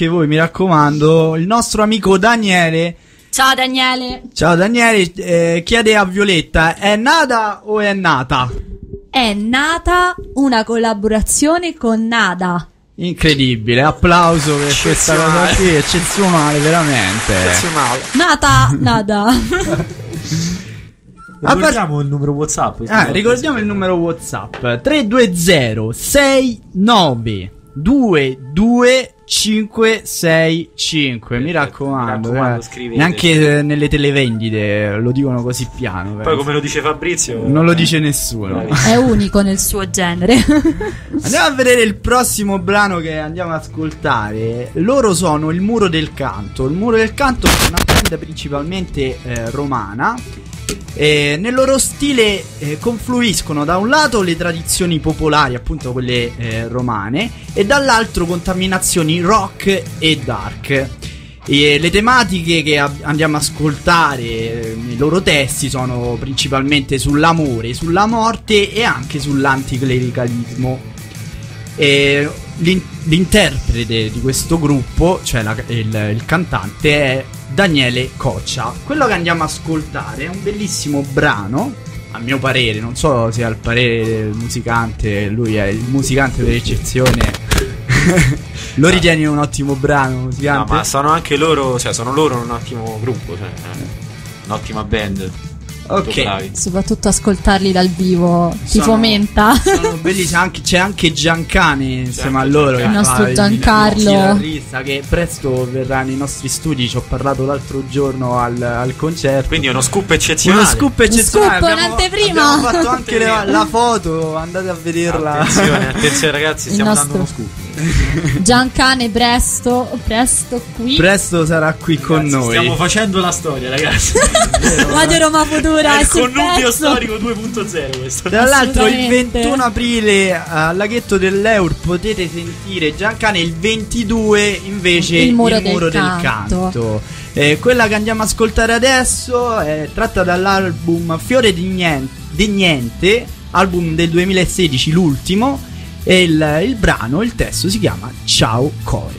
anche voi, mi raccomando. Il nostro amico Daniele. Ciao Daniele. Ciao Daniele, chiede a Violetta, è nata o è nata? È nata una collaborazione con Nada. Incredibile, applauso per questa cosa qui, eccezionale, veramente. Eccezionale. Nada. Ricordiamo il numero WhatsApp. Ricordiamo il numero WhatsApp 320 69 22 565. Mi raccomando, neanche nelle televendite lo dicono così piano. Poi come lo dice Fabrizio, non lo dice nessuno. È unico nel suo genere. Andiamo a vedere il prossimo brano che andiamo ad ascoltare. Loro sono il Muro del Canto. Il Muro del Canto è una band principalmente romana. Nel loro stile confluiscono da un lato le tradizioni popolari, appunto quelle romane, e dall'altro contaminazioni rock e dark. Le tematiche che andiamo ad ascoltare nei loro testi sono principalmente sull'amore, sulla morte e anche sull'anticlericalismo. L'interprete di questo gruppo, cioè il cantante, è Daniele Coccia. Quello che andiamo ad ascoltare è un bellissimo brano, a mio parere, non so se al parere del musicante, lui è il musicante per eccezione. Lo ritieni un ottimo brano, musicante? No, ma sono anche loro, cioè sono loro un ottimo gruppo, cioè un'ottima band. Ok, soprattutto ascoltarli dal vivo ti fomenta. Sono bellissimi, c'è anche Giancane insieme a loro, il nostro Giancarlo, il chitarrista, che presto verrà nei nostri studi. Ci ho parlato l'altro giorno al concerto. Quindi è uno scoop eccezionale. Uno scoop eccezionale. Un'anteprima. Abbiamo fatto anche la foto, andate a vederla. Attenzione ragazzi, stiamo dando uno scoop. Giancane presto qui. Presto sarà qui con noi. Stiamo facendo la storia, ragazzi. Radio Roma Futura è il connubio storico 2.0 questo. Tra l'altro il 21 aprile al laghetto dell'Eur potete sentire Giancane, il 22 invece il muro del canto. Quella che andiamo ad ascoltare adesso è tratta dall'album Fiore di Niente, album del 2016, l'ultimo. E il brano, il testo si chiama Ciao Core.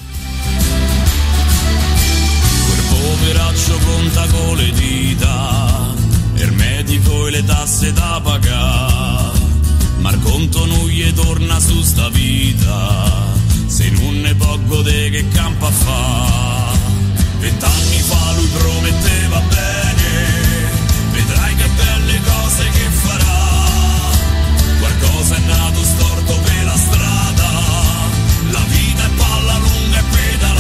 Quel poveraccio conta con le dita, il medico e le tasse da pagare, ma il conto non gli torna su sta vita, se non ne può godere che campa fa. 20 anni fa lui prometteva bene, vedrai che belle cose che farà. Qualcosa è nato storto per la strada, la vita è palla lunga e pedala.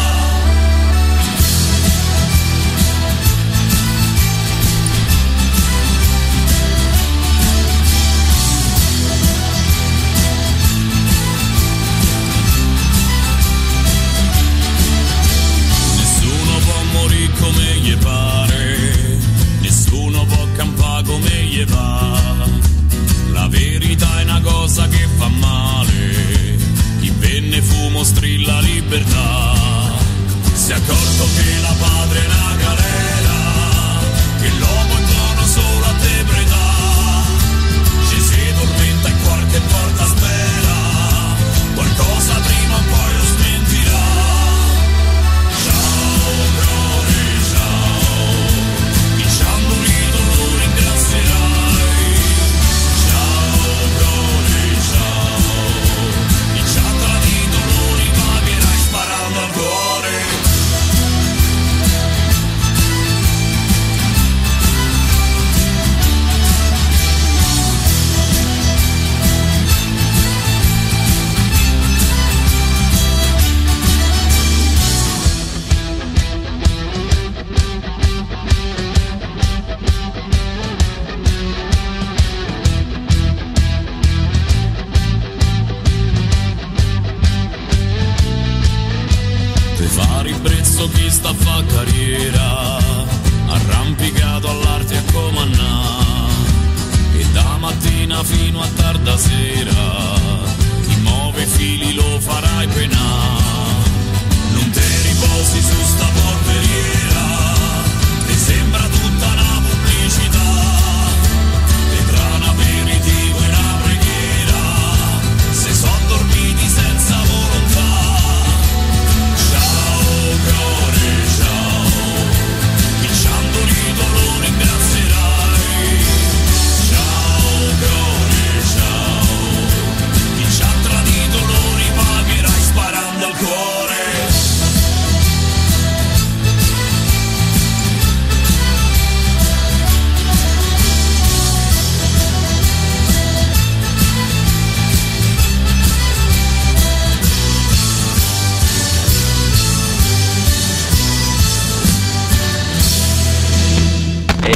Nessuno può morire come gli pare, nessuno può campare come gli va. La verità è una cosa che fa male, chi venne fumo strilla libertà. Si è accorto che la patria è una galera, che l'uomo è buono solo a depredare. Ci si tormenta e qualche volta spera, qualcosa prima o poi lo smentirà. Ciao cuore, ciao, diciamo l'ito lo ringrazierai. Chi sta a fa carriera, arrampicato all'arte a comandare, e da mattina fino a tarda sera, chi muove i fili lo farai penare. Non te riposi su sta polveriera, ti sembra tutta una pubblicità, e tra un aperitivo e una preghiera, se sono dormiti senza volontà.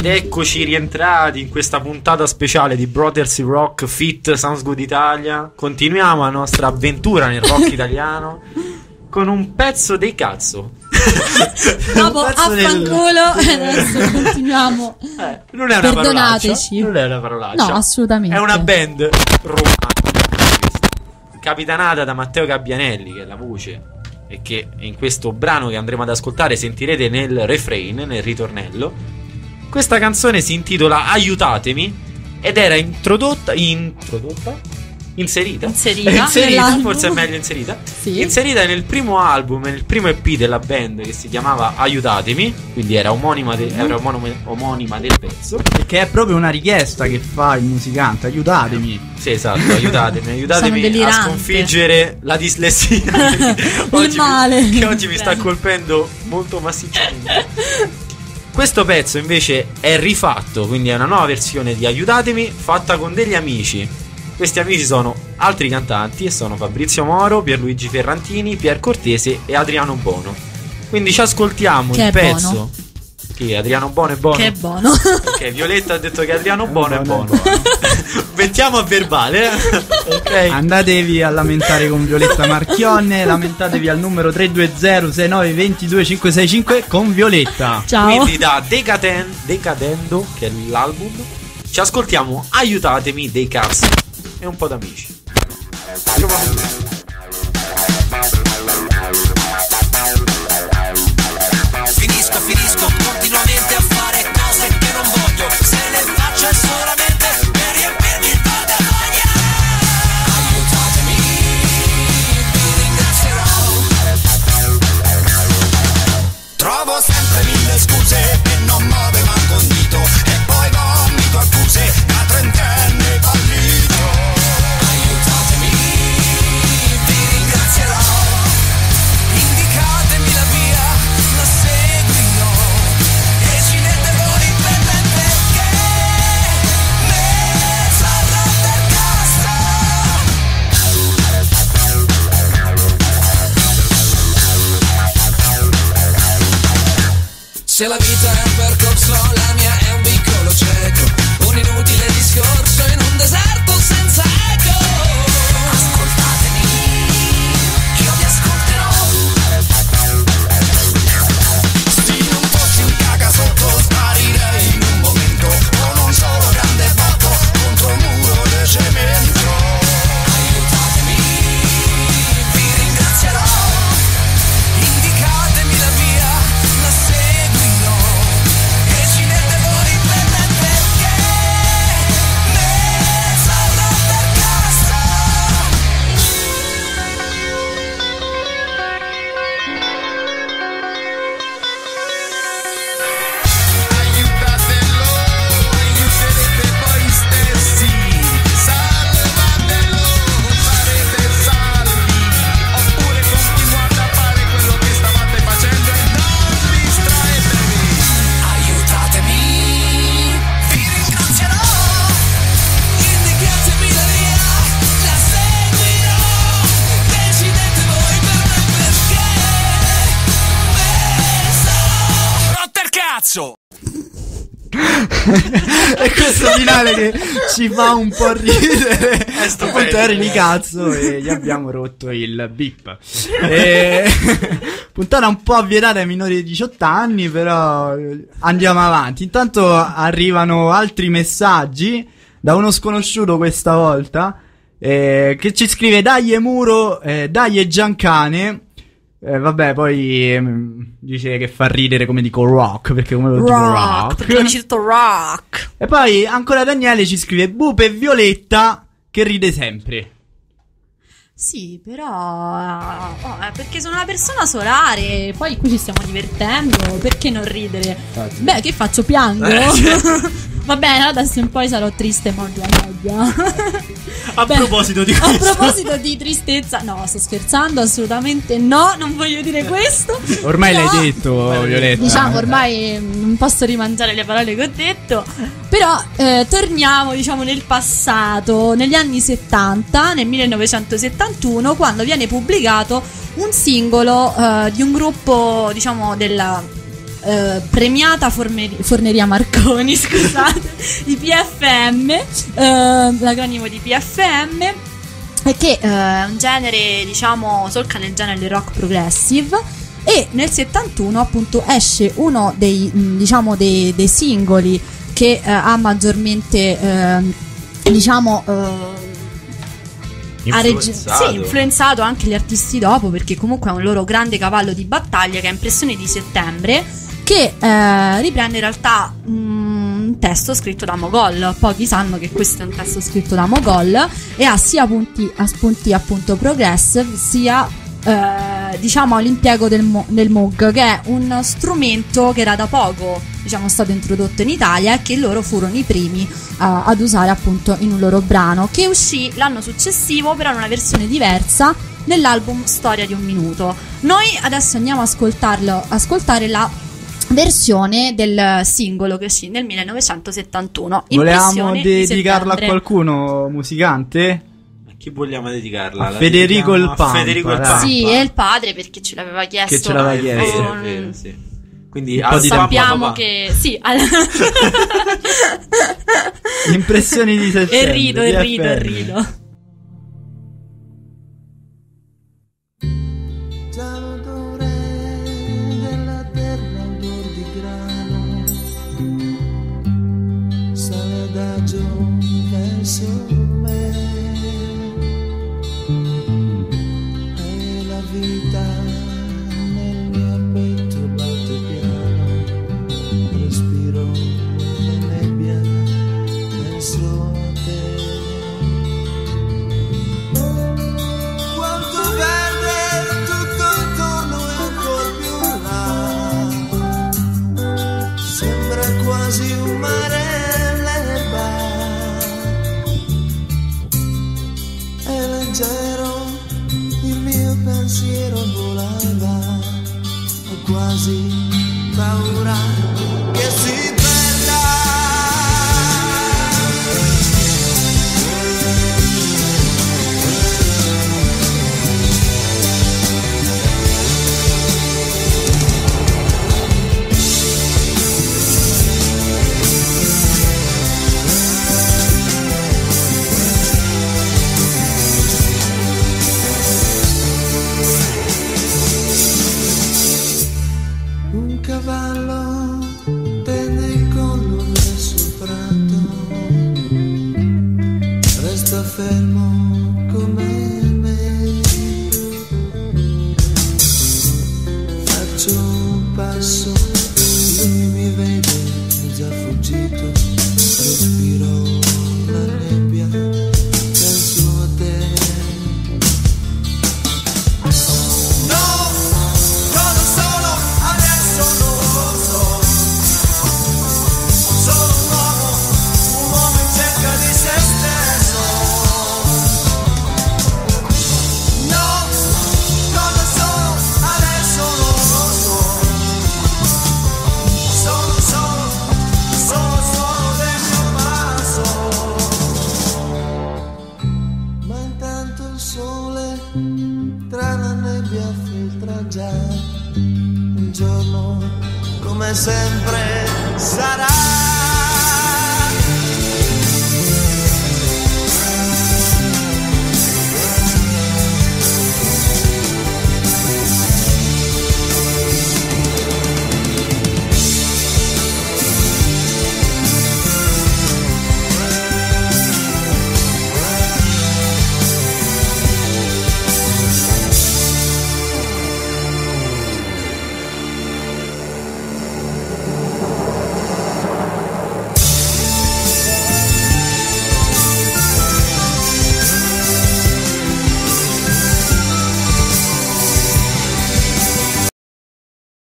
Ed eccoci rientrati in questa puntata speciale di Brothers in Rock Fit Sounds Good Italia. Continuiamo la nostra avventura nel rock italiano con un pezzo dei cazzo. Dopo affanculo adesso continuiamo. Non è una Perdonateci. parolaccia. Non è una parolaccia. No, assolutamente. È una band romana capitanata da Matteo Gabbianelli, che è la voce, e che in questo brano che andremo ad ascoltare sentirete nel refrain, nel ritornello. Questa canzone si intitola Aiutatemi ed era inserita, forse è meglio inserita. Sì. Inserita nel primo album, nel primo EP della band, che si chiamava Aiutatemi, quindi era omonima del pezzo. Perché è proprio una richiesta che fa il musicante: aiutatemi. Sì, esatto, aiutatemi a delirante. sconfiggere la dislessia Il male. che oggi mi sta colpendo molto massicciamente. Questo pezzo invece è rifatto, quindi è una nuova versione di Aiutatemi fatta con degli amici. Questi amici sono altri cantanti e sono Fabrizio Moro, Pierluigi Ferrantini, Pier Cortese e Adriano Bono. Quindi ci ascoltiamo che il è pezzo. Bono? Chi? Adriano Bono è buono? Che è buono. Ok, Violetta ha detto che Adriano Bono è buono. Mettiamo a verbale, ok? Andatevi a lamentare con Violetta Marchionne. Lamentatevi al numero 320-6922-565 con Violetta. Ciao. Quindi da Decadendo, che è l'album, ci ascoltiamo Aiutatemi dei cazzi e un po' d'amici. Finisco continuamente a fare cose che non voglio. Se le faccio è solamente per riempirmi il portafoglio. Aiutatemi, vi ringrazierò. Trovo sempre mille scuse e non muove manco un dito. E poi vomito accuse da trentenne fallito. Aiutatemi, vi ringrazierò. Indicatemi la via, la seguirò. Decidete voi per me perché me sarà per casa. Se la vita è un percorso, la mia è un piccolo cieco, un inutile discorso in un deserto senza eco. Ascoltatemi, io vi ascolterò. Se non fossi un cagasotto sparirei in un momento, con un solo grande botto contro un muro di cemento. Aiutatemi, vi ringrazierò. Indicatemi la via, la seguirò. Decidete voi per me perché me sarà per casa. Aiutatelo, aiuterete voi stessi. Salvatelo, sarete salvi. Oppure continuate a fare quello che stavate facendo e non distraetevi. Aiutatemi, vi ringrazierò. Indicatemi la via, la seguirò. Decidete voi per me perché me sarò rotto il cazzo. E questo finale che ci fa un po' ridere. È stupendo. Eri di cazzo e gli abbiamo rotto il bip. Puntata un po' vietata ai minori di 18 anni, però andiamo avanti. Intanto arrivano altri messaggi da uno sconosciuto questa volta, che ci scrive: dai e Muro, dai e Giancane. Vabbè, poi dice che fa ridere come dico rock, perché come lo dico rock. Perché ho scelto rock. E poi ancora Daniele ci scrive: Bupe e Violetta che ride sempre. Sì, però perché sono una persona solare. Poi qui ci stiamo divertendo. Perché non ridere? Beh, che faccio? Piango? Va bene, adesso in poi sarò triste media. A proposito di A questo, proposito di tristezza, no, sto scherzando, assolutamente no, non voglio dire questo. Ormai Però, l'hai detto, Violetta. diciamo, ormai non posso rimangiare le parole che ho detto. Però torniamo, diciamo, nel passato, negli anni 70, nel 1971, quando viene pubblicato un singolo di un gruppo, diciamo, della premiata Forneria Marconi, scusate, i PFM, l'acronimo di PFM, che è un genere, diciamo, solca nel genere del rock progressive. E nel 71 appunto esce uno dei, diciamo, dei singoli che ha maggiormente influenzato anche gli artisti dopo, perché comunque è un loro grande cavallo di battaglia, che è Impressioni di settembre, che riprende in realtà un testo scritto da Mogol. Pochi sanno che questo è un testo scritto da Mogol e ha sia spunti appunto progressive, sia diciamo l'impiego del Moog, che è un strumento che era da poco, diciamo, stato introdotto in Italia e che loro furono i primi ad usare appunto in un loro brano, che uscì l'anno successivo però in una versione diversa nell'album Storia di un minuto. Noi adesso andiamo a ascoltare la versione del singolo che uscì nel 1971. Volevamo dedicarla a qualcuno musicante? Chi vogliamo dedicarla? Federico il Pampa. Sì, è il padre, perché ce l'aveva chiesto. Che ce l'aveva chiesto. È vero, sì. Quindi sappiamo che sì. Impressioni di settembre. E rido. Già l'odore della terra, odor di grano, sale adagio verso me. Vita nel mio petto batte piano, respiro la nebbia, penso a te. Quanto verde tutto intorno e ancora più là, sembra quasi un mare l'erba, è leggero. Il mio pensiero volava, ho quasi paura che si perda. Un cavallo tende il collo verso il prato, resta fermo come me. Faccio un passo, lui mi vede, è già fuggito. Respiro la nebbia, penso a te. Tra la nebbia filtra già, un giorno come sempre sarà.